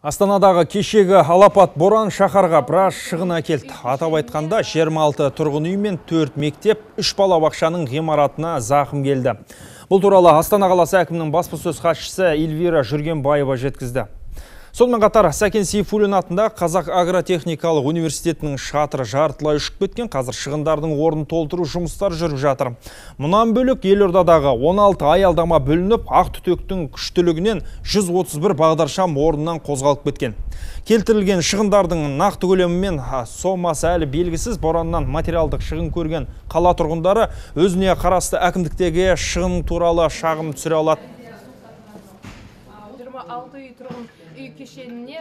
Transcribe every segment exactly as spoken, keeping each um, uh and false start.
Астанадағы кешегі алапат боран шаһарға біраз шығын әкелді. Атап айтқанда жиырма алты тұрғын үй мен төрт мектеп, үш балабақшаның ғимаратына зақым келді. Бұл туралы Астана қаласы әкімінің баспасөз хатшысы Эльвира Жүргенбаева жеткізді. Сонымен қатар Сәкен Сейфуллин атындағы Қазақ агротехникалық университетінің шатыры жартылай ұшып кеткен, қазір шығындардың орнын толтыру жұмыстары жүріп жатыр. Мұнан бөлек елордадағы он алты аялдама бөлініп, ақ түтектің күштілігінен жүз отыз бір бағдаршам орнынан қозғалып кеткен. Келтірілген шығындардың нақты көлемі мен сомасы әлі белгісіз. Бораннан материалдық шығын көрген қала тұрғындары өзіне қарасты әкімдіктегі шығын туралы шағым түсіре алады. жиырма алты үй тұрғын үй кешеніне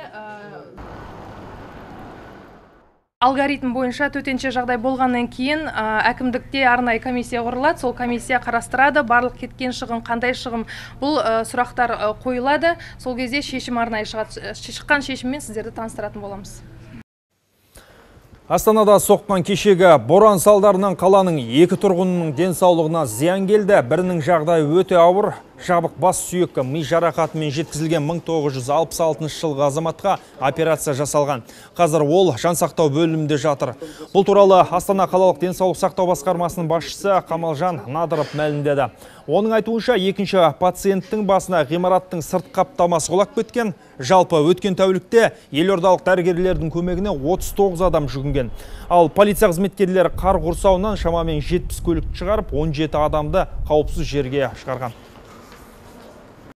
алгоритм бойынша төтенше жағдай болғаннан кейін әкімдікте арнайы комиссия құрылады. Сол комиссия қарастырады, барлық кеткен шығын қандай шығын, бұл сұрақтар қойылады. Сол кезде шешім арнайы шығады. Шыққан шешіммен сіздерді таныстыратын боламыз. Астанада соққан кешегі боран салдарынан қаланың екі тұрғынының денсаулығына зиян келді. Бірінің жағдайы өте ауыр, жабық бас сүйекті ми жарақатымен жеткізілген мың тоғыз жүз алпыс алтыншы жылғы азаматқа операция жасалған. Қазір ол жансақтау бөлімінде жатыр. Бұл туралы Астана қалалық денсаулық сақтау басқармасының басшысы Қамалжан Надыров мәлімдеді. Оның айтуынша екінші пациенттің басына ғимараттың сырт қаптамасы құлап кеткен. Жалпы өткен тәулікте елордалық дәрігерлердің көмегіне отыз тоғыз адам жүгінген. Ал полиция қызметкерлері қар құрсауынан шамамен жетпіс көлік шығарып, он жеті адамды қауіпсіз жерге шығарған.